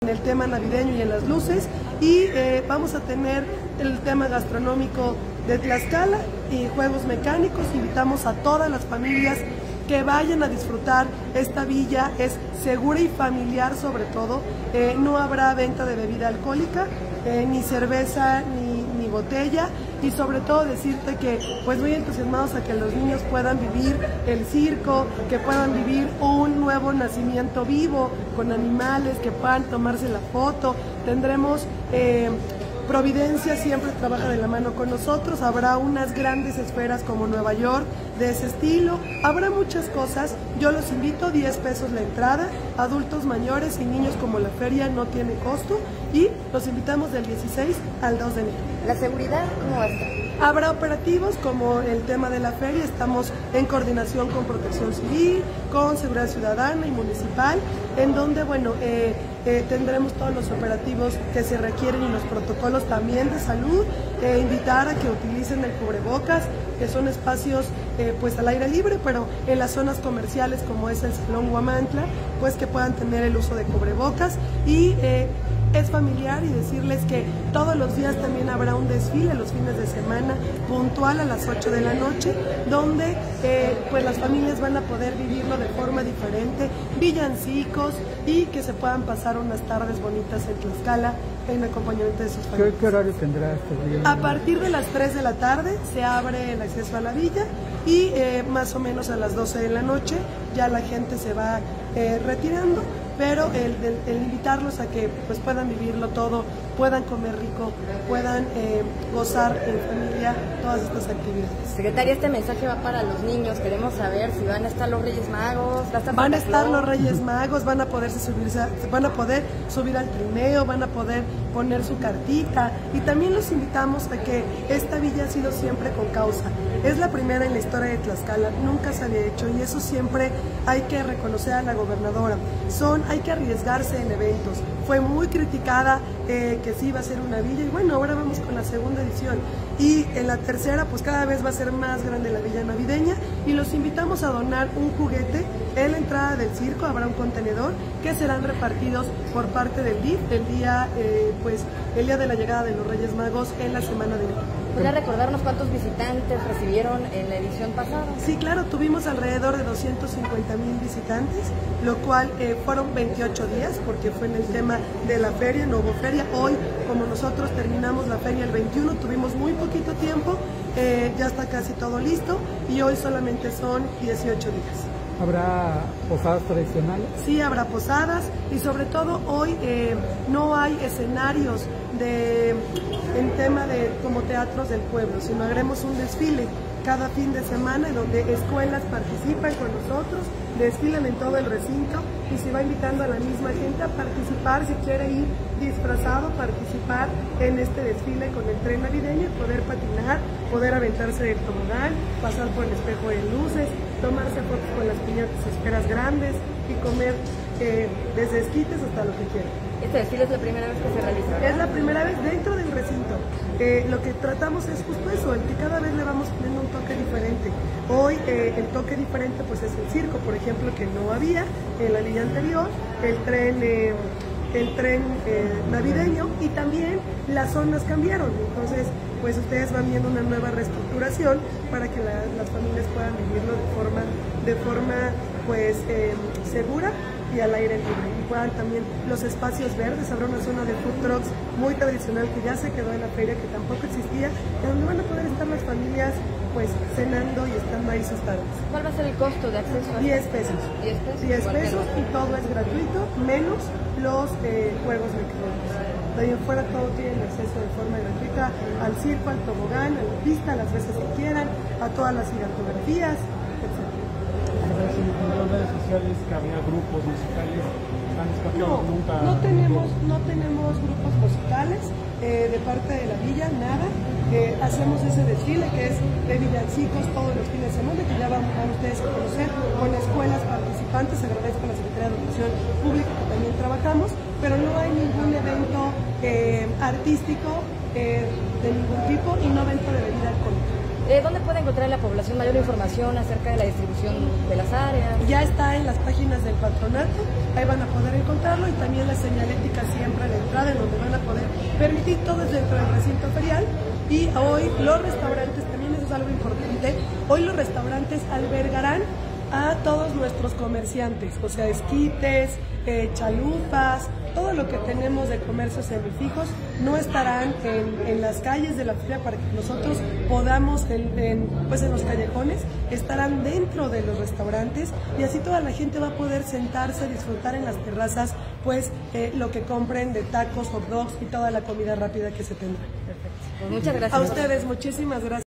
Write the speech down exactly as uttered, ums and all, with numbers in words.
en el tema navideño y en las luces, y eh, vamos a tener el tema gastronómico de Tlaxcala y juegos mecánicos. Invitamos a todas las familias que vayan a disfrutar esta villa. Es segura y familiar sobre todo. Eh, no habrá venta de bebida alcohólica, eh, ni cerveza ni, ni botella, y sobre todo decirte que pues muy entusiasmados a que los niños puedan vivir el circo, que puedan vivir un nuevo nacimiento vivo con animales, que puedan tomarse la foto. Tendremos eh, Providencia siempre trabaja de la mano con nosotros, habrá unas grandes esferas como Nueva York de ese estilo, habrá muchas cosas. Yo los invito, diez pesos la entrada, adultos mayores y niños, como la feria no tiene costo, y los invitamos del dieciséis al dos de enero. ¿La seguridad cómo va a estar? Habrá operativos como el tema de la feria, estamos en coordinación con Protección Civil, con Seguridad Ciudadana y Municipal, en donde, bueno, eh, eh, tendremos todos los operativos que se requieren y los protocolos también de salud, eh, invitar a que utilicen el cubrebocas, que son espacios eh, pues al aire libre, pero en las zonas comerciales como es el Salón Huamantla, pues que puedan tener el uso de cubrebocas, y eh, es familiar, y decirles que todos los días también habrá un desfile los fines de semana puntual a las ocho de la noche, donde eh, pues las familias van a poder vivirlo de forma diferente, villancicos, y que se puedan pasar unas tardes bonitas en Tlaxcala en acompañamiento de sus familias. ¿Qué, qué horario tendrá este día? A partir de las tres de la tarde se abre el acceso a la villa, y eh, más o menos a las doce de la noche ya la gente se va eh, retirando, pero el, el, el invitarlos a que pues puedan vivirlo todo, puedan comer rico, puedan eh, gozar en familia todas estas actividades. Secretaria, este mensaje va para los niños. Queremos saber si van a estar los Reyes Magos. ¿Va a estar van a estar los Reyes Magos, van a poderse subirse, van a poder subir al trineo, van a poder poner su cartita, y también los invitamos a que esta villa ha sido siempre con causa. Es la primera en la historia de Tlaxcala, nunca se había hecho, y eso siempre hay que reconocer a la gobernadora. Son, hay que arriesgarse en eventos. Fue muy criticada eh, que sí iba a ser una villa, y bueno, ahora vamos con la segunda edición, y en la tercera pues cada vez va a ser más grande la villa navideña, y los invitamos a donar un juguete. En la entrada del circo habrá un contenedor que serán repartidos por parte del D I F el día, eh, pues, el día de la llegada de los Reyes Magos en la semana de enero. ¿Podría recordarnos cuántos visitantes recibieron en la edición pasada? Sí, claro, tuvimos alrededor de doscientos cincuenta mil visitantes, lo cual eh, fueron veintiocho días, porque fue en el tema de la feria, no hubo feria. Hoy, como nosotros terminamos la feria el veintiuno, tuvimos muy poquito tiempo, eh, ya está casi todo listo, y hoy solamente son dieciocho días. ¿Habrá posadas tradicionales? Sí, habrá posadas, y sobre todo hoy eh, no hay escenarios de, en tema de como teatros del pueblo, sino haremos un desfile cada fin de semana donde escuelas participan con nosotros, desfilan en todo el recinto, y se va invitando a la misma gente a participar, si quiere ir disfrazado, participar en este desfile con el tren navideño, y poder patinar, poder aventarse del tobogán, pasar por el espejo de luces, tomarse fotos con las piñatas esferas grandes, y comer eh, desde esquites hasta lo que quieran. Este desfile es la primera vez que se realiza, ¿verdad? Es la primera vez dentro del recinto. Eh, lo que tratamos es justo eso, el que cada vez le vamos poniendo un toque diferente. Hoy eh, el toque diferente pues es el circo, por ejemplo, que no había en la línea anterior, el tren, eh, el tren eh, navideño, y también las zonas cambiaron. Entonces, pues ustedes van viendo una nueva reestructuración para que la, las familias puedan vivirlo de forma, de forma pues eh, segura y al aire libre, y puedan también los espacios verdes. Habrá una zona de food trucks muy tradicional que ya se quedó en la feria, que tampoco existía, en donde van a poder estar las familias pues cenando y estando ahí sus tardes. ¿Cuál va a ser el costo de acceso a diez pesos. diez pesos. diez pesos, y todo es gratuito, menos los eh, juegos mecánicos. De ahí en fuera todo tiene acceso de forma gratuita al circo, al tobogán, a la pista, las veces que quieran, a todas las gigantografías, etcétera. En las redes sociales que había grupos musicales, no, nunca... no tenemos, no tenemos grupos musicales eh, de parte de la villa, nada. Eh, hacemos ese desfile que es de villancicos todos los fines de semana, que ya van a ustedes a conocer, con escuelas participantes. Agradezco a la Secretaría de Educación Pública que también trabajamos, pero no hay ningún evento eh, artístico eh, de ningún tipo, y no venta de bebida alcohólica. Eh, ¿Dónde puede encontrar la población mayor información acerca de la distribución de las áreas? Ya está en las páginas del patronato, ahí van a poder encontrarlo, y también la señalética siempre de entrada, en donde van a poder permitir todo es dentro del recinto ferial. Y hoy los restaurantes, también eso es algo importante, hoy los restaurantes albergarán a todos nuestros comerciantes, o sea, esquites, eh, chalupas, todo lo que tenemos de comercios semifijos no estarán en, en las calles de la feria para que nosotros podamos, en, en, pues en los callejones, estarán dentro de los restaurantes, y así toda la gente va a poder sentarse, disfrutar en las terrazas, pues eh, lo que compren de tacos, hot dogs y toda la comida rápida que se tendrá. Perfecto. Pues muchas gracias. A ustedes, muchísimas gracias.